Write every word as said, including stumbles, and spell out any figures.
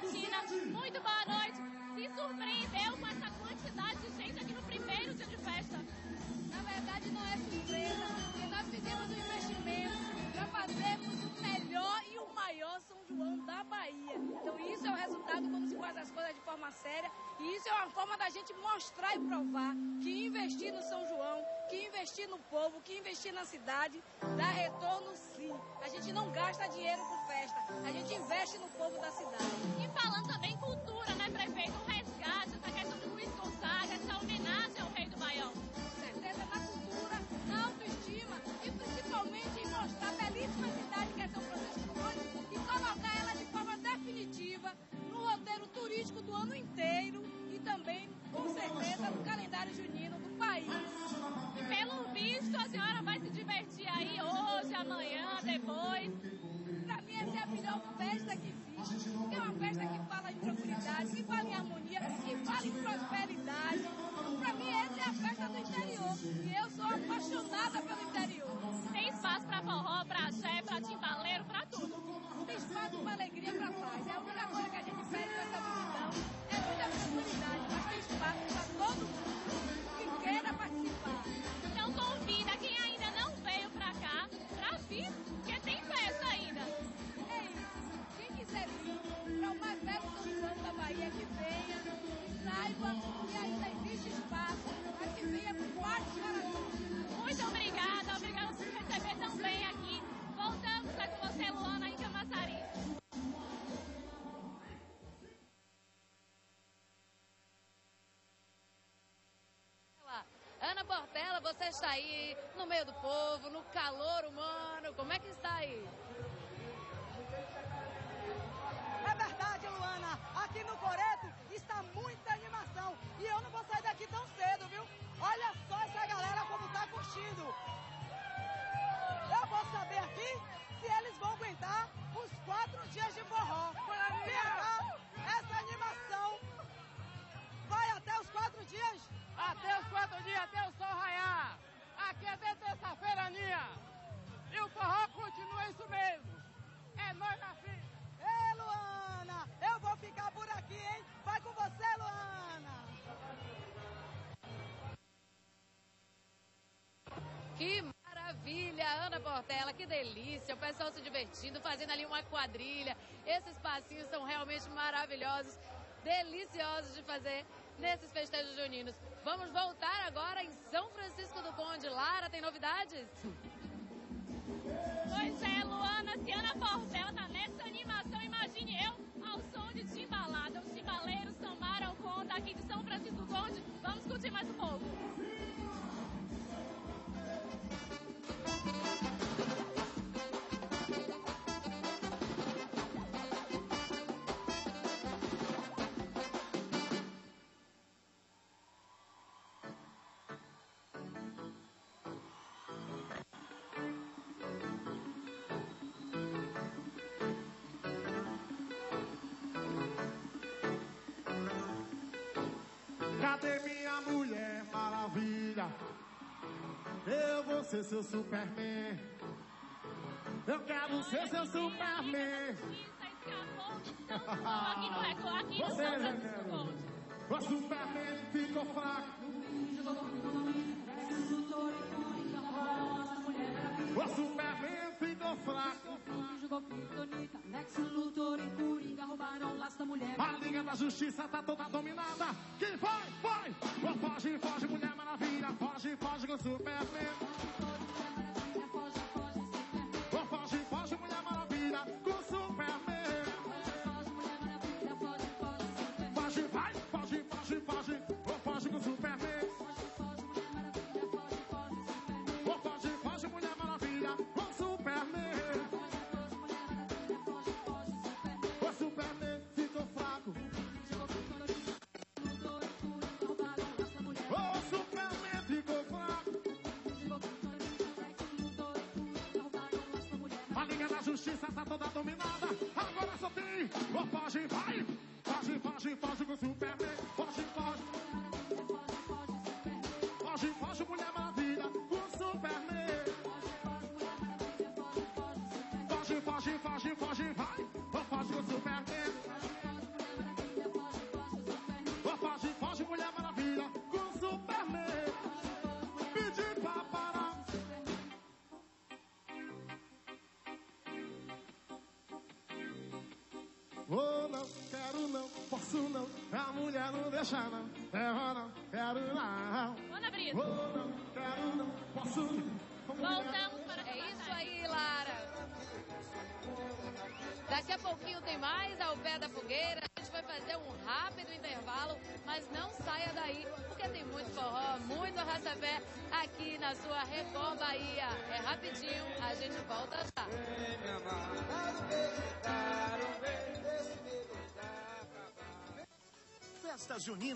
Latina. Muito boa noite. Se surpreendeu com essa quantidade de gente aqui no primeiro dia de festa? Na verdade, não é surpresa, porque nós fizemos um investimento para fazermos o melhor e o maior São João da Bahia. Então isso é o resultado quando se faz as coisas de forma séria, e isso é uma forma da gente mostrar e provar que investir no São João, que investir no povo, que investir na cidade dá retorno sim. A gente não gasta dinheiro com festa, a gente investe no povo da cidade. E falando também cultura, né, prefeito? O resgate, essa questão de Luiz Gonzaga, essa homenagem ao Rei do Baião. Com certeza na cultura, na autoestima e principalmente em mostrar a belíssima cidade que é São Francisco do Conde e colocar ela de forma definitiva no roteiro turístico do ano inteiro e também, com certeza, no calendário junino do país. E pelo visto, a senhora vai se divertir aí hoje, amanhã, depois. Para mim, essa é a melhor festa que existe, porque é uma festa que fala em tranquilidade, que fala em harmonia, que fala em prosperidade. Para mim, essa é a festa do interior, e eu sou apaixonada pelo interior. Tem espaço para forró, para axé, para timbaleiro, para tudo. Tem espaço para alegria, para paz. É a única coisa que a gente pede nessa multidão, é muita tranquilidade, mas tem espaço para todo mundo que queira participar. Então convida quem ainda não veio para cá, para vir, porque tem festa ainda. É isso. Quem quiser vir para o mais belo São João da Bahia, que venha, saiba que ainda existe espaço para que venha com quatro corações. Muito obrigada, obrigada por receber tão bem aqui. Voltamos é com você, Luana, em Camaçari. Ana Portela, você está aí no meio do povo, no calor humano, como é que está aí? É verdade, Luana, aqui no Coreto está muita animação e eu não vou sair daqui tão cedo, viu? Olha só essa galera como tá curtindo. Eu vou saber aqui se eles vão aguentar os quatro dias de forró. Essa animação vai até os quatro dias? Até os quatro dias, até o sol raiar. Aqui é de terça-feira, Aninha. E o forró continua isso mesmo. É nós na frente. Ei, Luana, eu vou ficar por aqui, hein? Vai com você, Luana. Que maravilha, Ana Portela, que delícia. O pessoal se divertindo, fazendo ali uma quadrilha. Esses passinhos são realmente maravilhosos, deliciosos de fazer nesses festejos juninos. Vamos voltar agora em São Francisco do Conde. Lara, tem novidades? Pois é, Luana, se Ana Portela tá nessa animação, imagine eu ao som de timbalada. Os timbaleiros tomaram conta aqui de São Francisco do Conde. Vamos curtir mais um pouco. Cadê minha mulher maravilha? Eu vou ser seu Superman. Eu quero ser seu Superman. Aqui no Record, aqui no São Francisco do Conde. O Superman ficou fraco. O Superman ficou fraco. Jogou Kryptonita, Lex Luthor e Coringa roubaram o laço da mulher. A Liga da Justiça tá toda dominada. Quem vai, vai! Oh, foge, foge, Mulher Maravilha. Foge, foge com o Superman. Foge, foge, Superman. Oh, foge, foge, Mulher Maravilha com o Superman. Foge, Mulher Maravilha, foge, foge, Superman. Foge, vai, foge, foge, foge. Oh, foge com o Superman. Foge, foge, Mulher Maravilha, foge, foge, Superman. Oh, foge, foge, Mulher Maravilha com o Superman. O Superman ficou fraco. O Superman ficou fraco. A Liga da Justiça tá toda dominada. Agora só tem. Oh, foge, vai. Foge, foge, foge com o Superman. Foge, foge. Foge, foge, Mulher Maravilha com o Superman. Foge, foge, foge, foge, vai. Oh, foge com o Superman. posso não, a mulher não deixa não. Quero não, quero não. Ana Brito. Oh, não, quero não, posso não. Voltamos para É isso aí, Lara. Daqui a pouquinho tem mais ao pé da fogueira. A gente vai fazer um rápido intervalo, mas não saia daí, porque tem muito forró, muito arrasta-pé aqui na sua Record Bahia. É rapidinho, a gente volta já. Festa junina.